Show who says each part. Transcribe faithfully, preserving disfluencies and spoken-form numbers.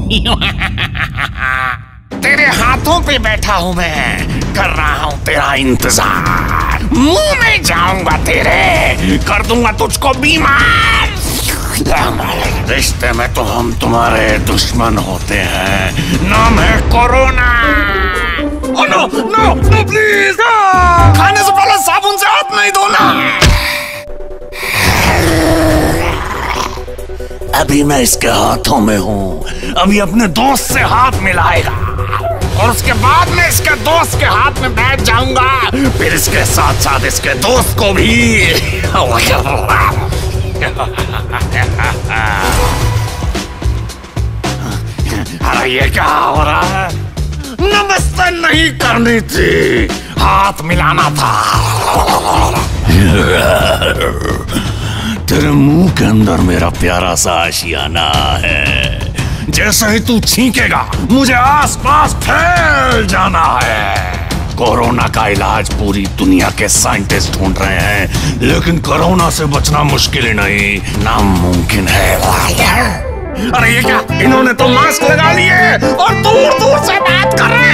Speaker 1: तेरे हाथों पे बैठा हूँ मैं, कर रहा हूँ तेरा इंतजार। मुंह में जाऊंगा तेरे, कर दूंगा तुझको बीमार। रिश्ते में तो हम तुम्हारे दुश्मन होते हैं, नाम है corona. Oh no no no please, खाने से पहले साबुन से हाथ नहीं धोना। अभी मैं इसके हाथों में हूँ, अभी अपने दोस्त से हाथ मिलाएगा और उसके बाद मैं इसके दोस्त के हाथ में बैठ जाऊंगा, फिर इसके साथ साथ इसके दोस्त को भी। अरे ये क्या हो रहा है? नमस्ते नहीं करनी थी, हाथ मिलाना था। तेरे मुंह के अंदर मेरा प्यारा सा आशियाना है, जैसे ही तू छींकेगा मुझे आसपास फैल जाना है। कोरोना का इलाज पूरी दुनिया के साइंटिस्ट ढूंढ रहे हैं, लेकिन कोरोना से बचना मुश्किल ही नहीं, नामुमकिन है। अरे ये क्या, इन्होंने तो मास्क लगा लिए और दूर दूर से बात कर रहे हैं।